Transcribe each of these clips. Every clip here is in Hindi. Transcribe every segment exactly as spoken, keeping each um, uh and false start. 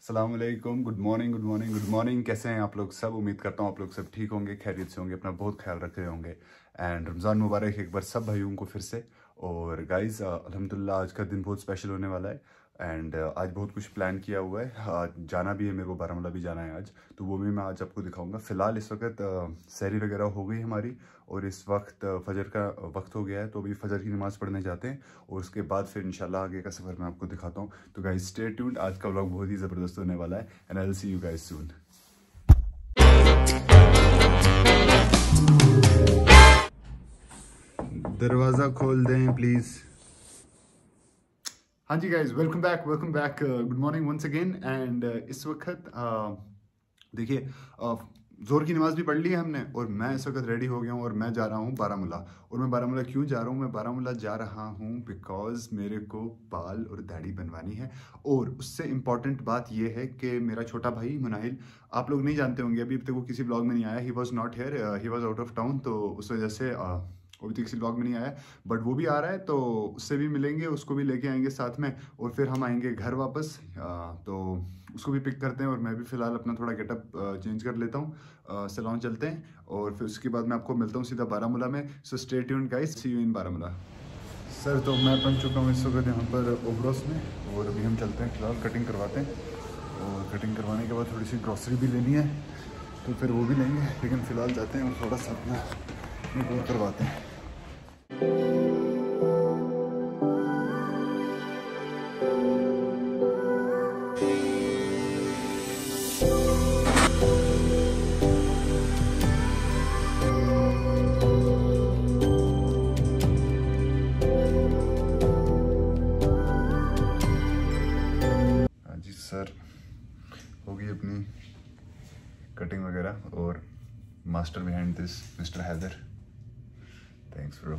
अस्सलामुअलैकुम, good morning good morning good morning. कैसे हैं आप लोग सब? उम्मीद करता हूँ आप लोग सब ठीक होंगे, खैरियत से होंगे, अपना बहुत ख्याल रख रहे होंगे। एंड रमज़ान मुबारक एक बार सब भाइयों को फिर से। और गाइस अल्हम्दुलिल्लाह आज का दिन बहुत स्पेशल होने वाला है। एंड आज बहुत कुछ प्लान किया हुआ है, आज जाना भी है, मेरे को बारामूला भी जाना है आज, तो वो भी मैं आज आपको दिखाऊंगा। फ़िलहाल इस वक्त सहरी वगैरह हो गई हमारी और इस वक्त फजर का वक्त हो गया है, तो अभी फजर की नमाज़ पढ़ने जाते हैं और उसके बाद फिर इंशाल्लाह आगे का सफ़र मैं आपको दिखाता हूँ। तो गाइस स्टे ट्यून्ड, आज का व्लॉग बहुत ही ज़बरदस्त होने वाला है and I will see you guys soon. दरवाज़ा खोल दें प्लीज़। हाँ जी guys, welcome back welcome back good morning once again. And इस वक्त uh, देखिए uh, ज़ोर की नमाज़ भी पढ़ ली है हमने और मैं इस वक्त रेडी हो गया हूँ और मैं जा रहा हूँ बारामूला। और मैं बारामूला क्यों जा रहा हूँ? मैं बारामूला जा रहा हूँ बिकॉज़ मेरे को बाल और दाढ़ी बनवानी है। और उससे इम्पॉर्टेंट बात यह है कि मेरा छोटा भाई मुनाहिल, आप लोग नहीं जानते होंगे, अभी तक वो किसी ब्लॉग में नहीं आया, he was not here, he was out of town, तो उस वजह से uh, अभी तक किसी ब्लॉग में नहीं आया, बट वो भी आ रहा है, तो उससे भी मिलेंगे, उसको भी लेके आएंगे साथ में और फिर हम आएंगे घर वापस। आ, तो उसको भी पिक करते हैं और मैं भी फ़िलहाल अपना थोड़ा गेटअप चेंज कर लेता हूँ, सैलून चलते हैं और फिर उसके बाद मैं आपको मिलता हूँ सीधा बारामूला में। So stay tuned guys, see you in Baramulla. Sir तो मैं पहुँच चुका हूँ इस वक्त यहाँ पर ओब्रोस में और अभी हम चलते हैं, फ़िलहाल कटिंग करवाते हैं और कटिंग करवाने के बाद थोड़ी सी ग्रॉसरी भी लेनी है तो फिर वो भी लेंगे, लेकिन फ़िलहाल जाते हैं और थोड़ा सा अपना वो करवाते हैं। सर होगी अपनी कटिंग वगैरह और master behind this mister Haider, thanks bro.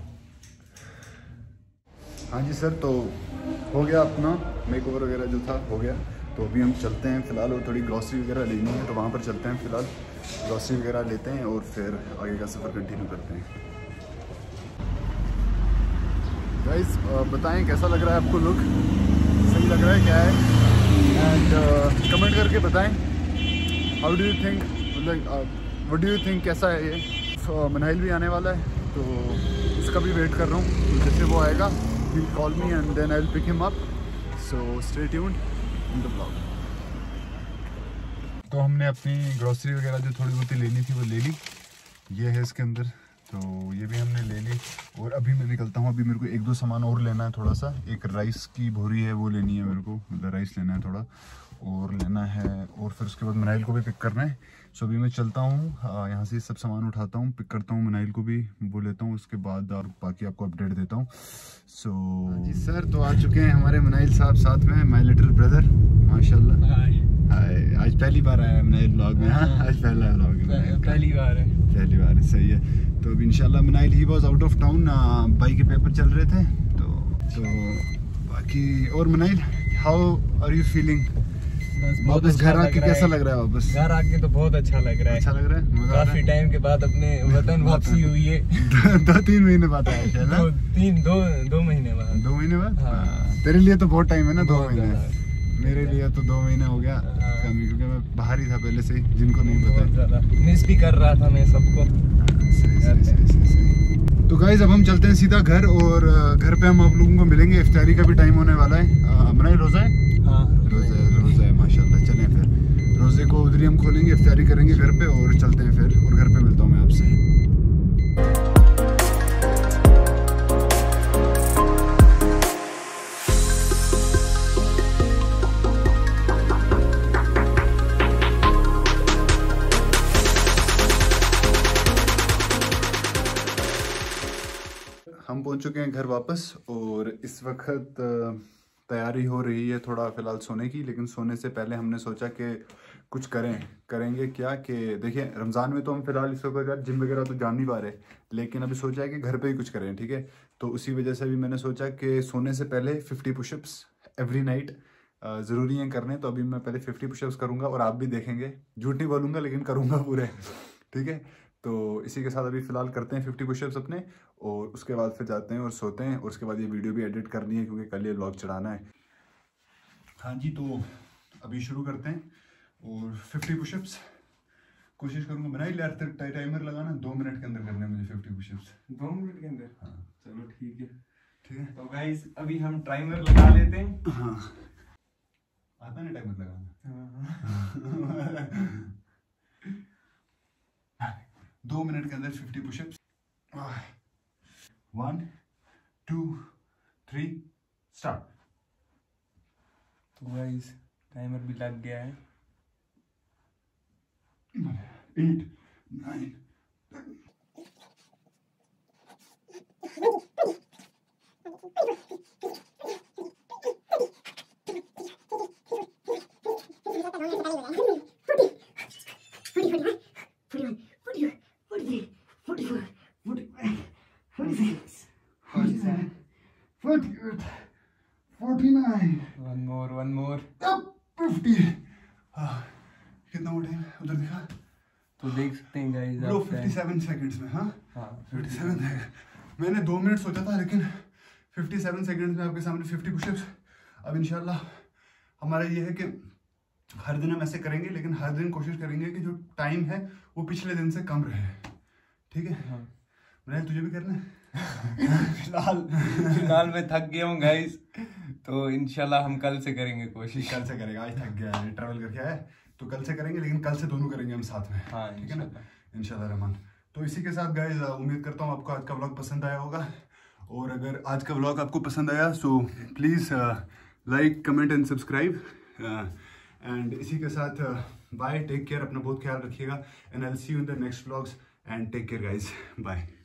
हाँ जी सर, तो हो गया अपना मेकओवर वगैरह जो था हो गया, तो अभी हम चलते हैं फ़िलहाल और थोड़ी ग्रॉसरी वगैरह लेनी है तो वहाँ पर चलते हैं, फ़िलहाल ग्रॉसरी वगैरह लेते हैं और फिर आगे का सफ़र कंटिन्यू करते हैं। गाइस बताएं कैसा लग रहा है आपको लुक? सही लग रहा है क्या है? एंड कमेंट uh, करके बताएं हाउ डू यू थिंक, मतलब व्हाट डू यू थिंक कैसा है ये। so, मुनाहिल भी आने वाला है तो उसका भी वेट कर रहा हूँ, तो जैसे वो आएगा he will call me and then I will pick him up. So stay tuned in the blog. तो हमने अपनी ग्रॉसरी वगैरह जो थोड़ी बहुत लेनी थी वो ले ली, ये है इसके अंदर, तो ये भी हमने ले ली। और अभी मैं निकलता हूँ, अभी मेरे को एक दो सामान और लेना है, थोड़ा सा एक राइस की भोरी है वो लेनी है मेरे को, मतलब राइस लेना है थोड़ा और लेना है, और फिर उसके बाद मुनाहिल को भी पिक करना है। सो अभी मैं चलता हूँ, यहाँ से सब सामान उठाता हूँ, पिक करता हूँ, मुनाहिल को भी वो लेता हूँ, उसके बाद और बाकी आपको अपडेट देता हूँ। सो so, जी सर, तो आ चुके हैं हमारे मुनाहिल साहब साथ में, माई लिटिल ब्रदर, माशाल्लाह। हाय, आज पहली बार आया है मुनाहिल ब्लॉग में। हाँ आज पहला ब्लॉग है, पहली बार है, पहली बार है, सही है। तो अभी इंशाल्लाह Munahil he was out of town, भाई के पेपर चल रहे थे, तो तो बाकी। और Munahil how are you feeling? बहुत अच्छा घर आके कैसा लग रहा है? वापस घर आके तो बहुत अच्छा लग रहा है, अच्छा लग रहा है, काफी टाइम के बाद अपने वतन वापसी हुई है। दो तीन महीने बाद आया शायद, दो तीन दो दो महीने बाद दो महीने बाद हाँ। तेरे लिए तो बहुत टाइम है ना, दो महीने, मेरे लिए तो दो महीने हो गया कमी, क्योंकि मैं बाहर ही था पहले से, जिनको नहीं पता, मिस भी कर रहा था मैं सबको। सही सही सही सही सही। तो गाइस अब हम चलते हैं सीधा घर और घर पे हम आप लोगों को मिलेंगे, इफ्तारी का भी टाइम होने वाला है। मुनाहिल रोज़ा है? हाँ रोज़ा है, रोज़ा है माशाल्लाह। चलें फिर रोज़े को उधर ही हम खोलेंगे, इफ्तारी करेंगे घर पे और चलते हैं फिर, और घर पे मिलता हूँ मैं आपसे। हम पहुंच चुके हैं घर वापस और इस वक्त तैयारी हो रही है थोड़ा फ़िलहाल सोने की, लेकिन सोने से पहले हमने सोचा कि कुछ करें, करेंगे क्या कि देखिए रमज़ान में तो हम फ़िलहाल इस वक्त यार जिम वगैरह तो जान नहीं पा रहे, लेकिन अभी सोचा है कि घर पे ही कुछ करें, ठीक है। तो उसी वजह से अभी मैंने सोचा कि सोने से पहले फिफ्टी पुशअप्स एवरी नाइट ज़रूरी हैं करने, तो अभी मैं पहले फिफ्टी पुशअप्स करूँगा और आप भी देखेंगे, झूठ नहीं बोलूँगा लेकिन करूँगा पूरे, ठीक है। तो इसी के साथ अभी फ़िलहाल करते हैं फिफ्टी पुशअप्स अपने और उसके बाद फिर जाते हैं और सोते हैं, और उसके बाद ये वीडियो भी एडिट करनी है क्योंकि कल ये व्लॉग चढ़ाना है। हाँ जी, तो अभी शुरू करते हैं और फिफ्टी पुशअप्स कोशिश करूंगा। बना ही यार टाइमर लगाना, दो मिनट के अंदर करने मुझे फिफ्टी पुशअप्स। दो मिनट के अंदर? हाँ चलो ठीक है। ठीक है तो गाइस अभी हम टाइमर लगा लेते हैं। हाँ आता नहीं टाइमर लगाना? दो मिनट के अंदर fifty pushups. One two three start. तो गाइस टाइमर भी लग गया है। Eight nine one more one more fifty. कितना वो टाइम उधर दिखा? तो देख सकते हैं गाइस लो फिफ्टी सेवन सेकंड्स में। हाँ हाँ फिफ्टी सेवन सेकंड। मैंने दो मिनट सोचा था लेकिन फिफ्टी सेवन सेकंड्स में आपके सामने फिफ्टी पुशअप्स। अब इंशाल्लाह हमारा ये है कि हर दिन हम ऐसे करेंगे, लेकिन हर दिन कोशिश करेंगे कि जो टाइम है वो पिछले दिन से कम रहे। ठीक है? हाँ। मैंने तुझे भी करना है। फिलहाल फिलहाल मैं थक गया हूँ गाइस, तो इंशाल्लाह हम कल से करेंगे कोशिश। कल से करेंगे, आज थक गया है, ट्रैवल करके आया है, तो कल से करेंगे, लेकिन कल से दोनों करेंगे हम साथ में। हाँ ठीक है ना? इंशाल्लाह रहमान। तो इसी के साथ गाइस उम्मीद करता हूँ आपको आज का व्लॉग पसंद आया होगा, और अगर आज का व्लॉग आपको पसंद आया so please like comment and subscribe. And इसी के साथ बाय, टेक केयर, अपना बहुत ख्याल रखिएगा, and I will see you in the next vlogs, and take care guys, bye.